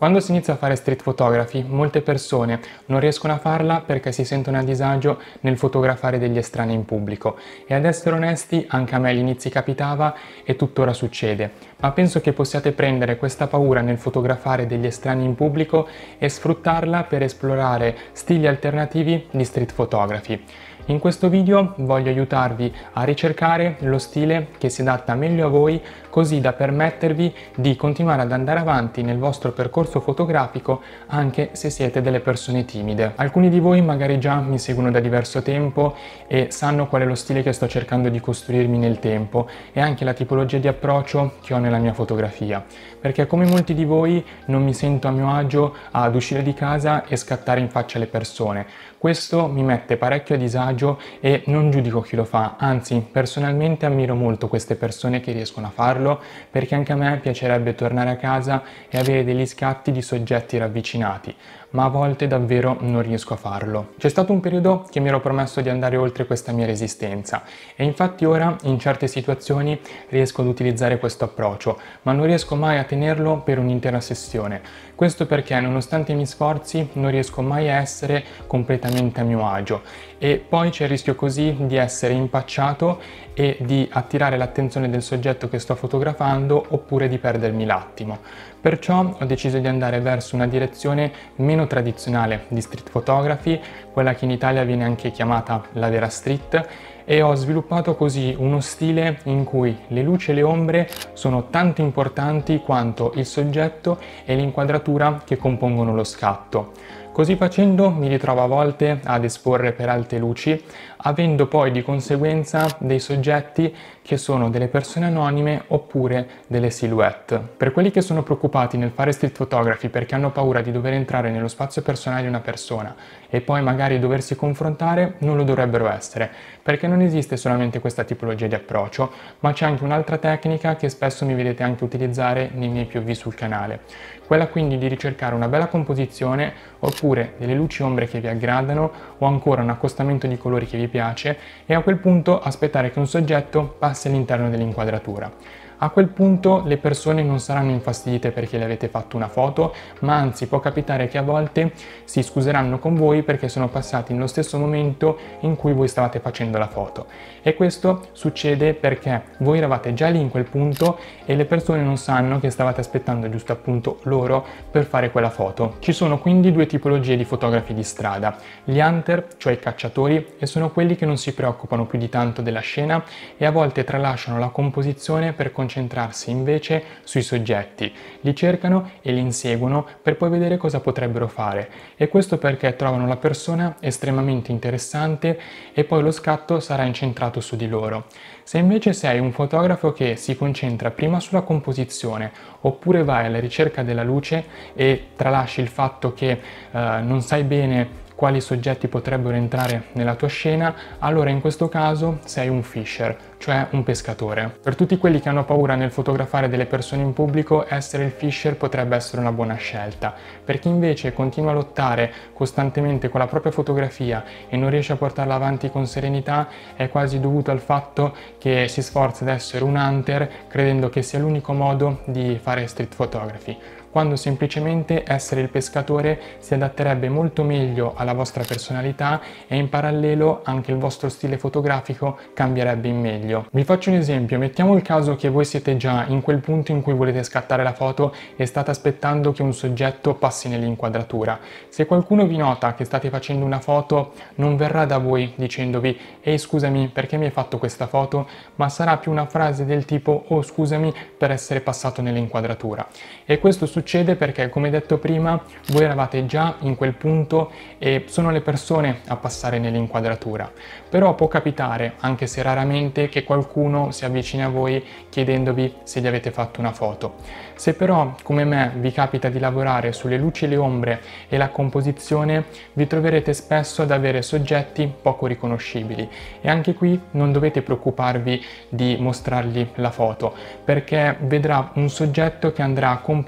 Quando si inizia a fare street photography, molte persone non riescono a farla perché si sentono a disagio nel fotografare degli estranei in pubblico. E ad essere onesti, anche a me all'inizio capitava e tuttora succede. Ma penso che possiate prendere questa paura nel fotografare degli estranei in pubblico e sfruttarla per esplorare stili alternativi di street photography. In questo video voglio aiutarvi a ricercare lo stile che si adatta meglio a voi, così da permettervi di continuare ad andare avanti nel vostro percorso fotografico anche se siete delle persone timide. Alcuni di voi magari già mi seguono da diverso tempo e sanno qual è lo stile che sto cercando di costruirmi nel tempo e anche la tipologia di approccio che ho nella mia fotografia, perché come molti di voi non mi sento a mio agio ad uscire di casa e scattare in faccia alle persone. Questo mi mette parecchio a disagio e non giudico chi lo fa, anzi personalmente ammiro molto queste persone che riescono a farlo, perché anche a me piacerebbe tornare a casa e avere degli scatti di soggetti ravvicinati, ma a volte davvero non riesco a farlo. C'è stato un periodo che mi ero promesso di andare oltre questa mia resistenza e infatti ora in certe situazioni riesco ad utilizzare questo approccio, ma non riesco mai a tenerlo per un'intera sessione. Questo perché nonostante i miei sforzi non riesco mai a essere completamente a mio agio e poi c'è il rischio così di essere impacciato e di attirare l'attenzione del soggetto che sto fotografando oppure di perdermi l'attimo. Perciò ho deciso di andare verso una direzione meno tradizionale di street photography, quella che in Italia viene anche chiamata la vera street, e ho sviluppato così uno stile in cui le luci e le ombre sono tanto importanti quanto il soggetto e l'inquadratura che compongono lo scatto. Così facendo mi ritrovo a volte ad esporre per alte luci, avendo poi di conseguenza dei soggetti che sono delle persone anonime oppure delle silhouette. Per quelli che sono preoccupati nel fare street photography perché hanno paura di dover entrare nello spazio personale di una persona e poi magari doversi confrontare, non lo dovrebbero essere, perché non esiste solamente questa tipologia di approccio, ma c'è anche un'altra tecnica che spesso mi vedete anche utilizzare nei miei POV sul canale. Quella quindi di ricercare una bella composizione oppure delle luci ombre che vi aggradano o ancora un accostamento di colori che vi piace e a quel punto aspettare che un soggetto passi all'interno dell'inquadratura. A quel punto le persone non saranno infastidite perché le avete fatto una foto, ma anzi può capitare che a volte si scuseranno con voi perché sono passati nello stesso momento in cui voi stavate facendo la foto. E questo succede perché voi eravate già lì in quel punto e le persone non sanno che stavate aspettando giusto appunto loro per fare quella foto. Ci sono quindi due tipologie di fotografi di strada: gli hunter, cioè i cacciatori, e sono quelli che non si preoccupano più di tanto della scena e a volte tralasciano la composizione per concentrarsi invece sui soggetti, li cercano e li inseguono per poi vedere cosa potrebbero fare, e questo perché trovano la persona estremamente interessante e poi lo scatto sarà incentrato su di loro. Se invece sei un fotografo che si concentra prima sulla composizione oppure vai alla ricerca della luce e tralasci il fatto che non sai bene quali soggetti potrebbero entrare nella tua scena, allora in questo caso sei un fisher, cioè un pescatore. Per tutti quelli che hanno paura nel fotografare delle persone in pubblico, essere il fisher potrebbe essere una buona scelta. Per chi invece continua a lottare costantemente con la propria fotografia e non riesce a portarla avanti con serenità, è quasi dovuto al fatto che si sforza ad essere un hunter credendo che sia l'unico modo di fare street photography, quando semplicemente essere il pescatore si adatterebbe molto meglio alla vostra personalità e in parallelo anche il vostro stile fotografico cambierebbe in meglio. Vi faccio un esempio: mettiamo il caso che voi siete già in quel punto in cui volete scattare la foto e state aspettando che un soggetto passi nell'inquadratura. Se qualcuno vi nota che state facendo una foto, non verrà da voi dicendovi «Ehi, scusami, perché mi hai fatto questa foto?», ma sarà più una frase del tipo «Oh, scusami per essere passato nell'inquadratura». E questo succede perché, come detto prima, voi eravate già in quel punto e sono le persone a passare nell'inquadratura. Però può capitare, anche se raramente, che qualcuno si avvicini a voi chiedendovi se gli avete fatto una foto. Se però, come me, vi capita di lavorare sulle luci e le ombre e la composizione, vi troverete spesso ad avere soggetti poco riconoscibili e anche qui non dovete preoccuparvi di mostrargli la foto, perché vedrà un soggetto che andrà a completare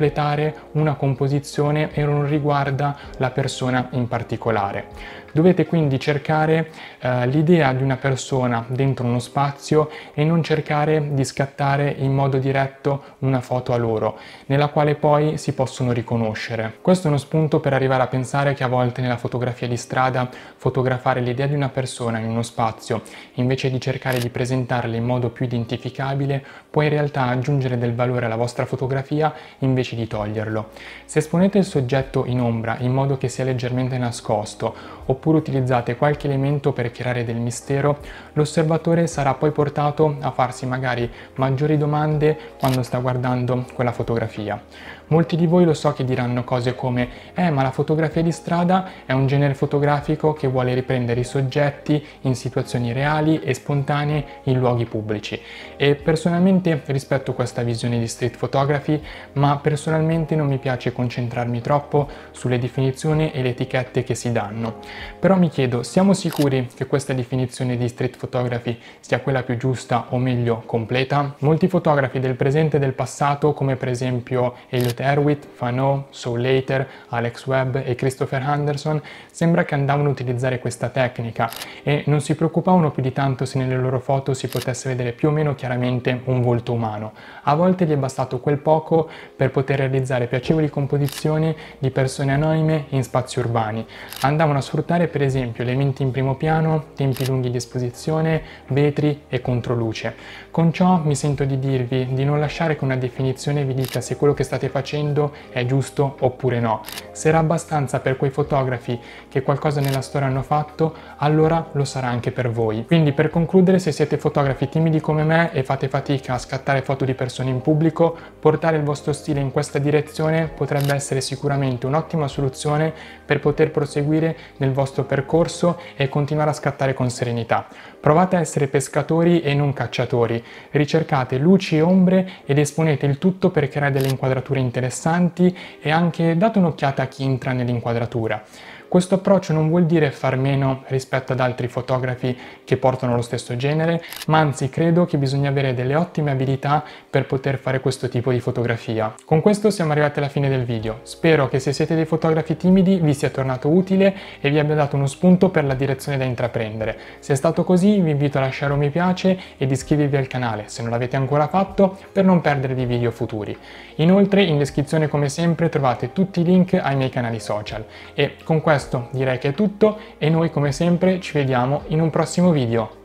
fare una composizione e non riguarda la persona in particolare. Dovete quindi cercare l'idea di una persona dentro uno spazio e non cercare di scattare in modo diretto una foto a loro, nella quale poi si possono riconoscere. Questo è uno spunto per arrivare a pensare che a volte nella fotografia di strada fotografare l'idea di una persona in uno spazio, invece di cercare di presentarla in modo più identificabile, può in realtà aggiungere del valore alla vostra fotografia invece di toglierlo. Se esponete il soggetto in ombra in modo che sia leggermente nascosto, oppure utilizzate qualche elemento per creare del mistero, l'osservatore sarà poi portato a farsi magari maggiori domande quando sta guardando quella fotografia. Molti di voi lo so che diranno cose come ma la fotografia di strada è un genere fotografico che vuole riprendere i soggetti in situazioni reali e spontanee in luoghi pubblici, e personalmente rispetto questa visione di street photography, ma personalmente non mi piace concentrarmi troppo sulle definizioni e le etichette che si danno. Però mi chiedo, siamo sicuri che questa definizione di street photography sia quella più giusta o meglio completa? Molti fotografi del presente e del passato, come per esempio Elliot Erwitt, Faneau, Saul Leiter, Alex Webb e Christopher Anderson, sembra che andavano a utilizzare questa tecnica e non si preoccupavano più di tanto se nelle loro foto si potesse vedere più o meno chiaramente un volto umano. A volte gli è bastato quel poco per poter realizzare piacevoli composizioni di persone anonime in spazi urbani. Andavano a sfruttare per esempio elementi in primo piano, tempi lunghi di esposizione, vetri e controluce. Con ciò mi sento di dirvi di non lasciare che una definizione vi dica se quello che state facendo è giusto oppure no. Se era abbastanza per quei fotografi che qualcosa nella storia hanno fatto, allora lo sarà anche per voi. Quindi, per concludere, se siete fotografi timidi come me e fate fatica a scattare foto di persone in pubblico, portare il vostro stile in questa direzione potrebbe essere sicuramente un'ottima soluzione per poter proseguire nel vostro percorso e continuare a scattare con serenità. Provate a essere pescatori e non cacciatori, ricercate luci e ombre ed esponete il tutto per creare delle inquadrature interessanti, e anche date un'occhiata a chi entra nell'inquadratura. Questo approccio non vuol dire far meno rispetto ad altri fotografi che portano lo stesso genere, ma anzi credo che bisogna avere delle ottime abilità per poter fare questo tipo di fotografia. Con questo siamo arrivati alla fine del video. Spero che se siete dei fotografi timidi vi sia tornato utile e vi abbia dato uno spunto per la direzione da intraprendere. Se è stato così, vi invito a lasciare un mi piace ed iscrivervi al canale se non l'avete ancora fatto per non perdervi video futuri. Inoltre in descrizione come sempre trovate tutti i link ai miei canali social. E con questo direi che è tutto e noi come sempre ci vediamo in un prossimo video.